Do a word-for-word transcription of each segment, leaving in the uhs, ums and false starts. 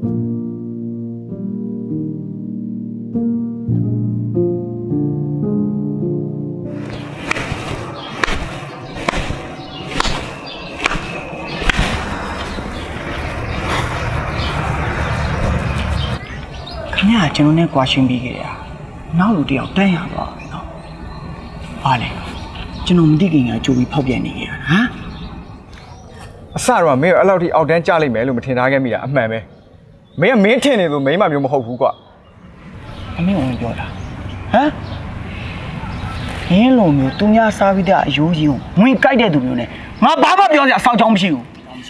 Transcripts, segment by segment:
ကျွန်တော်နဲ့ကွာရှင်းပြီးခဲ့ရနောက်လူတယောက်တန်းရသွားတယ်နော်။ဘာလဲကျွန်တော်မသိခင်ကကြိုပြီးဖောက်ပြန်နေကြရဟမ်အစတော့မင်းအဲ့လောက်ထိအောက်တန်းကြလိုက်မယ်လို့မထင်ထားခဲ့မိတာအမှန်ပဲမင်းကမင်းထင်နေလို့မိမမျိုးမဟုတ်ဘူးကွာအမေဝင်ပြောတာဟမ်ရင်းလုံးမျိုးသူများစားပြီးတဲ့အယိုးကြီးကိုဝင်ကြိုက်တဲ့သူမျိုးနဲ့ငါဘာမှပြောစရာအဆောက်အအုံမရှိဘူး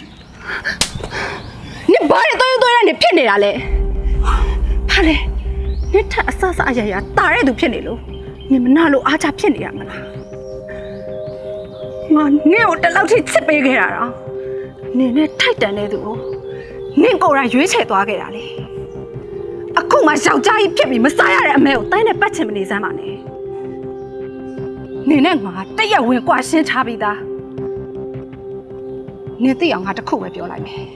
နင်ဘာလဲတွဲတွဲနဲ့ဖြစ်နေတာလဲဟာလေနင်ထအဆဆအရာရာတာတဲ့သူဖြစ်နေလို့နင်မနာလို့အားချဖြစ်နေရမလားငါနင်ကိုတလောက်ထိချစ်ပေးခဲ့တာတော့နင်နဲ့ထိုက်တန်တဲ့သူကိုနင်ကိုယ်တိုင်ရွေးချယ်သွားခဲ့တာလေအခုမှယောက်ျားကြီးဖြစ်ပြီးမစားရတဲ့အမေကိုတိုင်းနဲ့ပတ်ချင်မနေစမ်းပါနဲ့နင်နဲ့ငါတရက်ဝင်ကွာရှင်းထားပြီးသားနင်သိအောင်ငါတခုပဲပြောလိုက်မယ်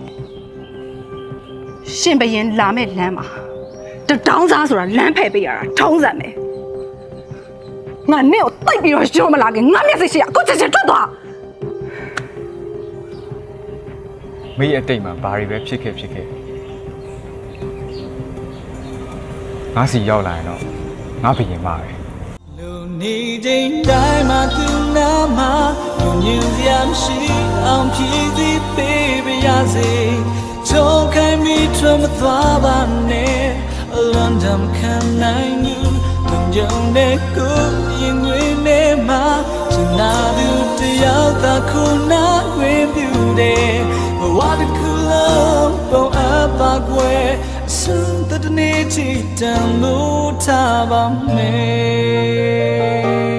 ရှင်ဘရင်လာမဲ့လမ်းမှာတတောင်းစားဆိုတာလမ်းဖယ်ပေးရတာထုံးစံပဲငါနဲ့ကိုတိုက်ပြီးတော့ရုံးမလာခင်ငါမျက်စိရှိအခုချက်ချက်ထွက်သွားမေးအတိတ်မှာဘာတွေပဲဖြစ်ခဲ့ဖြစ်ခဲ့ငါစီရောက်လာရင်တော့ငါဘရင်မပဲလူနေချိန်တိုင်းမှာသူနာမှာလူညင်စရာမရှိအောင်ဖြည့်သည့်ပေးပြရစေချုံခိုင်းမိထွမ်းမသွားပါနဲ့အလွန်တမ်းခံနိုင်ယူလုံခြုံတဲ့ကိုရင်ငွေနဲ့မှာစနာသူတယောက်သာခုနာခွင့်ပြုတယ်ဘဝတစ်ခုလုံးပုံအပ်ပါကွယ်အစွန်းတနေ့ချီတန်လို့ထားပါမယ်